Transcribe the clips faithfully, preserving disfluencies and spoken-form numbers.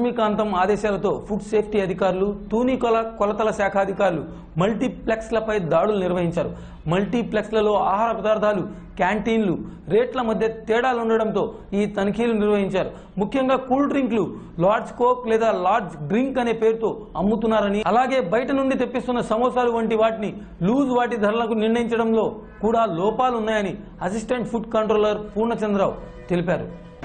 లక్ష్మీకాంతం ఆదేశాలతో food safety అధికారులు తూని కొలతల శాఖ అధికారులు మల్టీప్లెక్స్లపై దాడులు నిర్వహించారు. మల్టీప్లెక్స్లలో ఆహార పదార్థాలు, క్యాంటీన్లు రేట్ల మధ్య తేడాలు ఉండడంతో ఈ తనిఖీలు నిర్వహించారు. ముఖ్యంగా కూల్ డ్రింక్లు లార్జ్ కోక్ లేదా లార్జ్ డ్రింక్ అనే పేరుతో అమ్ముతున్నారని, అలాగే బయట నుండి తెప్పిస్తున్న సమోసాలు వంటి వాటిని లూజ్ వాటి ధరలకు నిర్ణయించడంలో కూడా లోపాలు ఉన్నాయని అసిస్టెంట్ ఫుడ్ కంట్రోలర్ పూర్ణచంద్రరావు తెలిపారు.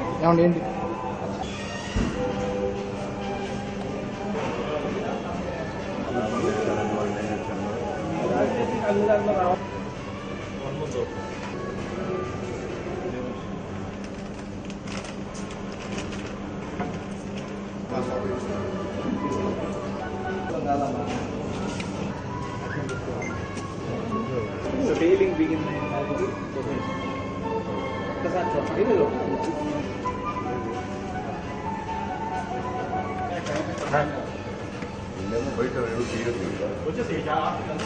So tailing begin actually. Kasat so ini loh. Ini mau baik kalau itu dia juga. Macam siapa?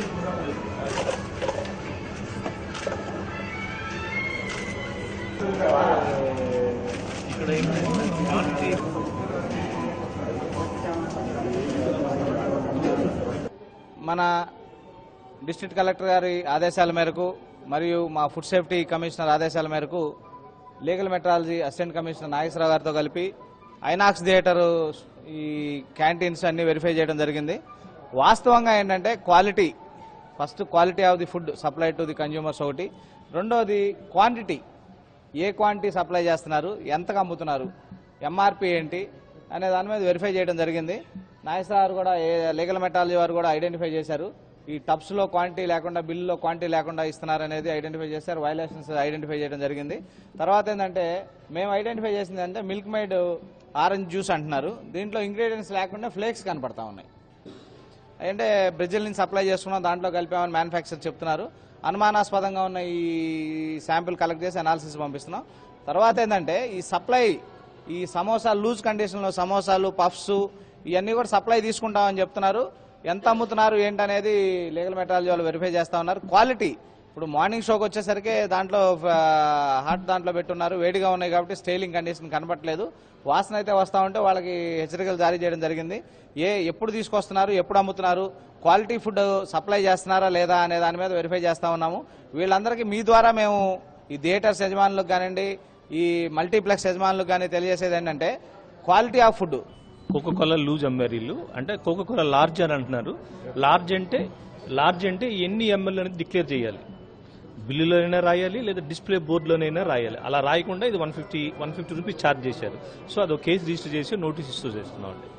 మన డిస్ట్రిక్ట్ కలెక్టర్ గారి ఆదేశాల మేరకు మరియు మా ఫుడ్ సేఫ్టీ కమిషనర్ ఆదేశాల మేరకు legal metrology assistant commissioner Nageswara Rao గారితో కలిపి ఐనాక్స్ థియేటర్ ఈ క్యాంటీన్స్ అన్ని వెరిఫై చేయడం జరిగింది. వాస్తవంగా ఏంటంటే quality, first quality of the food supply to the consumers ఒకటి, రెండోది క్వాంటిటీ, ఏ క్వాంటిటీ సప్లై చేస్తున్నారు, ఎంతగా అమ్ముతున్నారు, ఎంఆర్పి ఏంటి అనే దాని మీద వెరిఫై చేయడం జరిగింది. నాగేశ్వరరావు కూడా లీగల్ మెట్రాలజీ వారు కూడా ఐడెంటిఫై చేశారు. ఈ టబ్స్ లో క్వాంటిటీ లేకుండా, బిల్లులో క్వాంటిటీ లేకుండా ఇస్తున్నారు అనేది ఐడెంటిఫై చేశారు. వైలేషన్స్ ఐడెంటిఫై చేయడం జరిగింది. తర్వాత ఏంటంటే మేము ఐడెంటిఫై చేసింది అంటే మిల్క్ మేడ్ ఆరెంజ్ జ్యూస్ అంటున్నారు. దీంట్లో ఇంగ్రీడియంట్స్ లేకుండా ఫ్లేక్స్ కనపడతా ఉన్నాయి. అంటే బ్రెజిల్ నుంచి సప్లై చేసుకున్నాం, దాంట్లో కలిపామని మ్యానుఫ్యాక్చర్ చెప్తున్నారు. అనుమానాస్పదంగా ఉన్న ఈ శాంపిల్ కలెక్ట్ చేసి అనాలిసిస్ పంపిస్తున్నాం. తర్వాత ఏంటంటే ఈ సప్లై, ఈ సమోసాలు లూజ్ కండిషన్లో సమోసాలు, పఫ్స్ ఇవన్నీ కూడా సప్లై తీసుకుంటామని చెప్తున్నారు. ఎంత అమ్ముతున్నారు ఏంటనేది లీగల్ మెట్రాలజీ వాళ్ళు వెరిఫై చేస్తా ఉన్నారు. క్వాలిటీ ఇప్పుడు మార్నింగ్ షోకి వచ్చేసరికి దాంట్లో హాట్ దాంట్లో పెట్టున్నారు, వేడిగా ఉన్నాయి కాబట్టి స్టైలింగ్ కండిషన్ కనపట్లేదు. వాసన అయితే వస్తూ ఉంటే వాళ్ళకి హెచ్చరికలు జారీ చేయడం జరిగింది. ఏ ఎప్పుడు తీసుకొస్తున్నారు, ఎప్పుడు అమ్ముతున్నారు, క్వాలిటీ ఫుడ్ సప్లై చేస్తున్నారా లేదా అనే దాని మీద వెరిఫై చేస్తా ఉన్నాము. వీళ్ళందరికీ మీ ద్వారా మేము ఈ థియేటర్స్ యజమానులకు కానివ్వండి, ఈ మల్టీప్లెక్స్ యజమానులకు కానీ తెలియజేసేది ఏంటంటే quality of food. Coca Cola loose అమ్మారు వీళ్ళు, అంటే కోకోకోలా లార్జ్ అని అంటున్నారు. లార్జ్ అంటే లార్జ్ అంటే ఎన్ని ఎంఎల్ అనేది డిక్లేర్ చేయాలి, బిల్లులోనైనా రాయాలి లేదా డిస్ప్లే బోర్డులోనైనా రాయాలి. అలా రాయకుండా ఇది one fifty one fifty rupees charge చేశారు. సో అది కేసు రిజిస్టర్ చేసి నోటీస్ ఇష్యూ చేస్తున్నాం అండి.